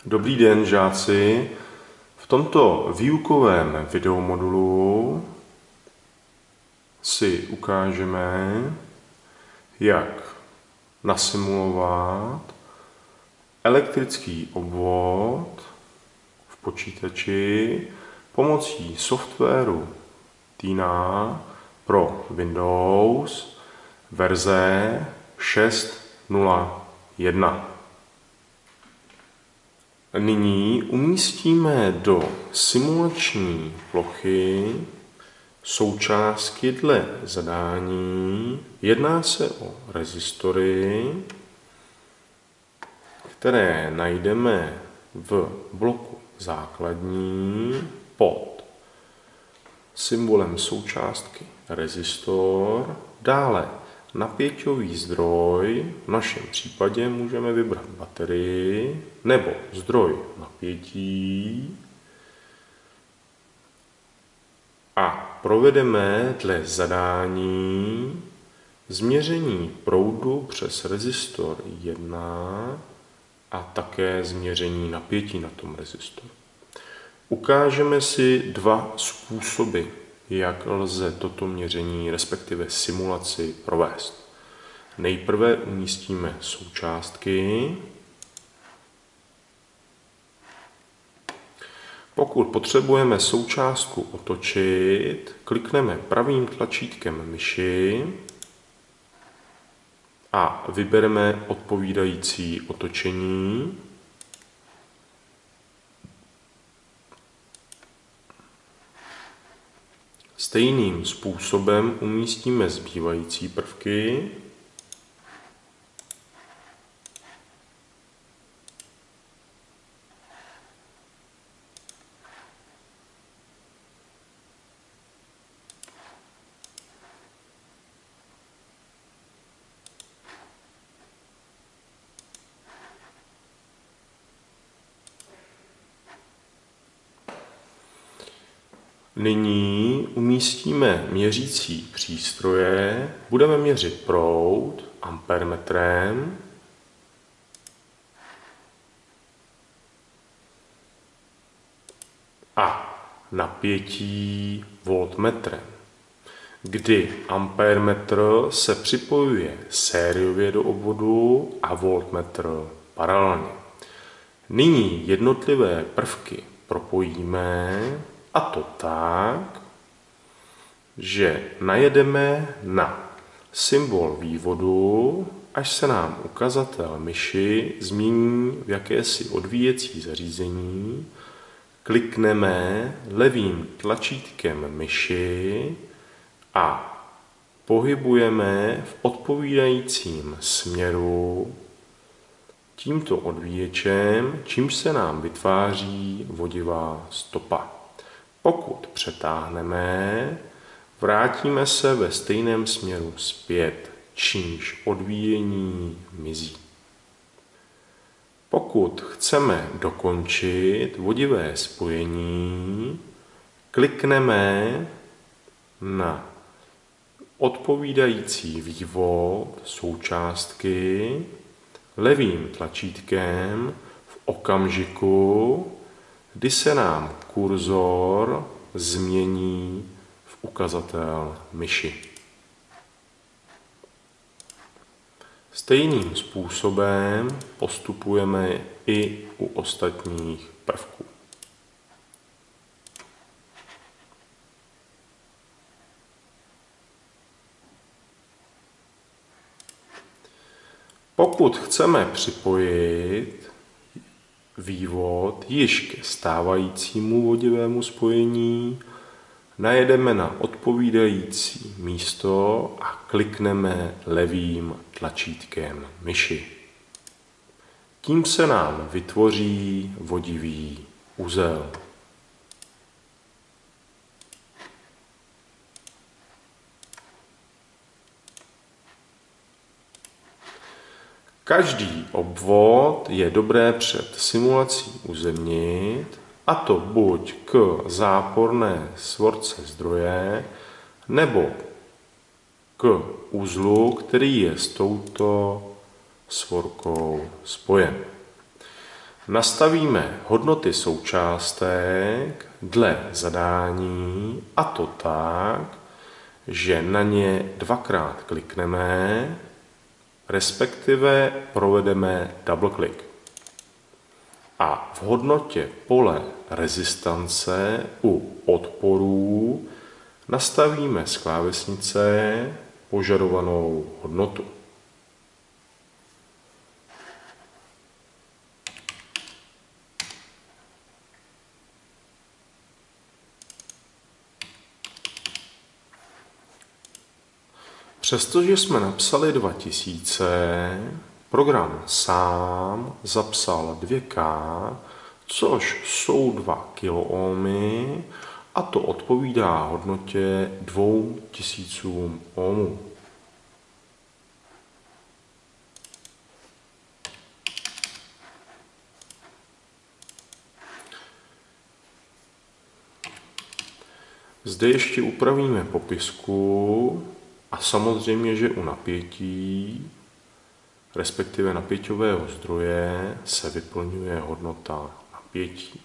Dobrý den, žáci. V tomto výukovém videomodulu si ukážeme, jak nasimulovat elektrický obvod v počítači pomocí softwaru Tina pro Windows verze 6.0.1. Nyní umístíme do simulační plochy součástky dle zadání. Jedná se o rezistory, které najdeme v bloku základní pod symbolem součástky rezistor. Dále napěťový zdroj, v našem případě můžeme vybrat baterii nebo zdroj napětí a provedeme dle zadání změření proudu přes rezistor 1 a také změření napětí na tom rezistoru. Ukážeme si dva způsoby, jak lze toto měření, respektive simulaci, provést. Nejprve umístíme součástky. Pokud potřebujeme součástku otočit, klikneme pravým tlačítkem myši a vybereme odpovídající otočení. Stejným způsobem umístíme zbývající prvky. Nyní umístíme měřící přístroje, budeme měřit proud ampermetrem a napětí voltmetrem, kdy ampermetr se připojuje sériově do obvodu a voltmetr paralelně. Nyní jednotlivé prvky propojíme, a to tak, že najedeme na symbol vývodu, až se nám ukazatel myši změní v jakési odvíjecí zařízení, klikneme levým tlačítkem myši a pohybujeme v odpovídajícím směru tímto odvíječem, čímž se nám vytváří vodivá stopa. Pokud přetáhneme, vrátíme se ve stejném směru zpět, čímž odvíjení mizí. Pokud chceme dokončit vodivé spojení, klikneme na odpovídající vývod součástky levým tlačítkem v okamžiku, kdy se nám kurzor změní v ukazatel myši. Stejným způsobem postupujeme i u ostatních prvků. Pokud chceme připojit vývod již ke stávajícímu vodivému spojení, najedeme na odpovídající místo a klikneme levým tlačítkem myši. Tím se nám vytvoří vodivý uzel. Každý obvod je dobré před simulací uzemnit, a to buď k záporné svorce zdroje, nebo k uzlu, který je s touto svorkou spojen. Nastavíme hodnoty součástek dle zadání, a to tak, že na ně dvakrát klikneme, respektive provedeme double click. A v hodnotě pole rezistance u odporů nastavíme z klávesnice požadovanou hodnotu. Přestože jsme napsali 2000, program sám zapsal 2K, což jsou 2 kiloohmy, a to odpovídá hodnotě 2000 ohmů. Zde ještě upravíme popisku a samozřejmě, že u napětí, respektive napěťového zdroje, se vyplňuje hodnota napětí.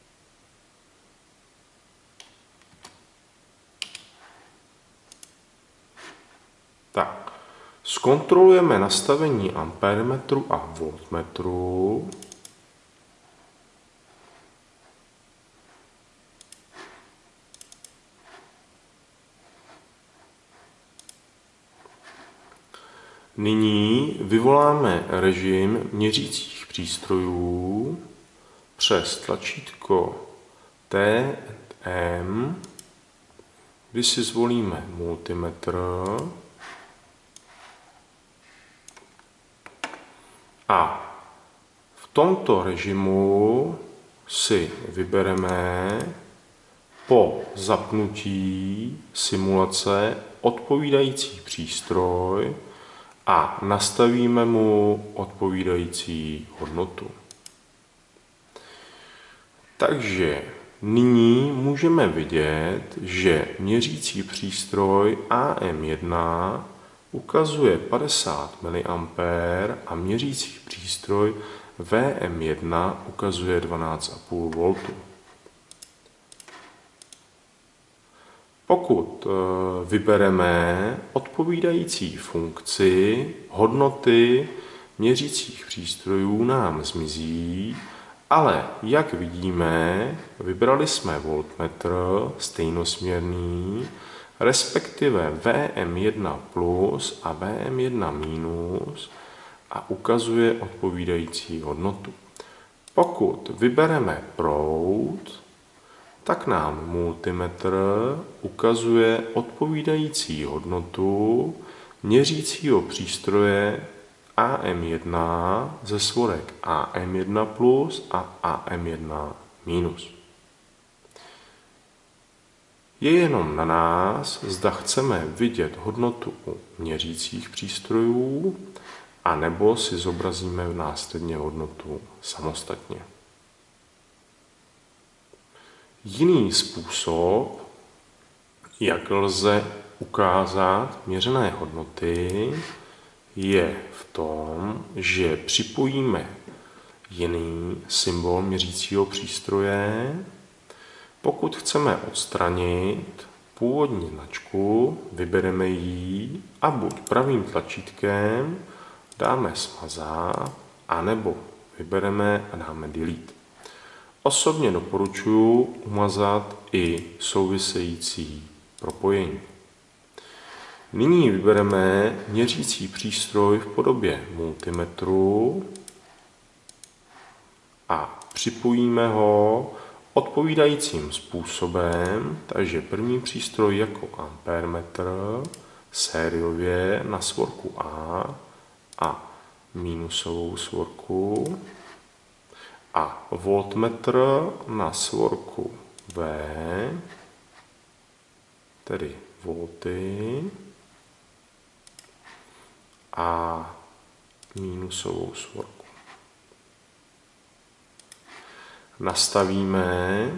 Tak, zkontrolujeme nastavení ampérmetru a voltmetru. Nyní vyvoláme režim měřících přístrojů přes tlačítko T&M, kdy si zvolíme multimetr a v tomto režimu si vybereme po zapnutí simulace odpovídající přístroj a nastavíme mu odpovídající hodnotu. Takže nyní můžeme vidět, že měřící přístroj AM1 ukazuje 50 mA a měřící přístroj VM1 ukazuje 12,5 V. Pokud vybereme odpovídající funkci, hodnoty měřících přístrojů nám zmizí, ale jak vidíme, vybrali jsme voltmetr stejnosměrný, respektive VM1 plus a VM1 minus a ukazuje odpovídající hodnotu. Pokud vybereme proud, tak nám multimetr ukazuje odpovídající hodnotu měřícího přístroje AM1 ze svorek AM1 plus a AM1 minus. Je jenom na nás, zda chceme vidět hodnotu u měřících přístrojů, anebo si zobrazíme následně hodnotu samostatně. Jiný způsob, jak lze ukázat měřené hodnoty, je v tom, že připojíme jiný symbol měřícího přístroje. Pokud chceme odstranit původní značku, vybereme ji a buď pravým tlačítkem dáme smazat, anebo vybereme a dáme delete. Osobně doporučuji umazat i související propojení. Nyní vybereme měřící přístroj v podobě multimetru a připojíme ho odpovídajícím způsobem, takže první přístroj jako ampérmetr sériově na svorku a minusovou svorku a voltmetr na svorku V, tedy volty, a minusovou svorku. Nastavíme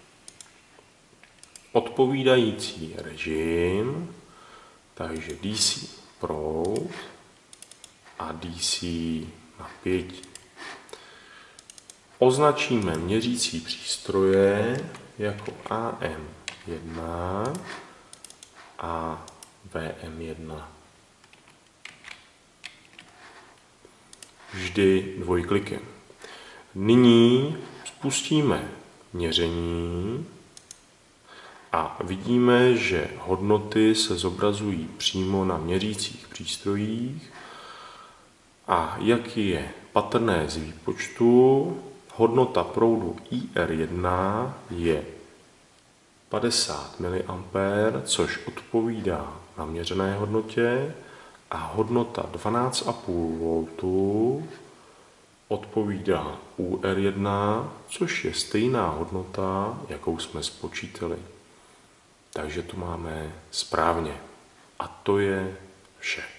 odpovídající režim, takže DC proud a DC napětí. Označíme měřící přístroje jako AM1 a VM1. Vždy dvojklikem. Nyní spustíme měření a vidíme, že hodnoty se zobrazují přímo na měřících přístrojích a jak je patrné z výpočtu, hodnota proudu IR1 je 50 mA, což odpovídá naměřené hodnotě, a hodnota 12,5 V odpovídá UR1, což je stejná hodnota, jakou jsme spočítali. Takže to máme správně. A to je vše.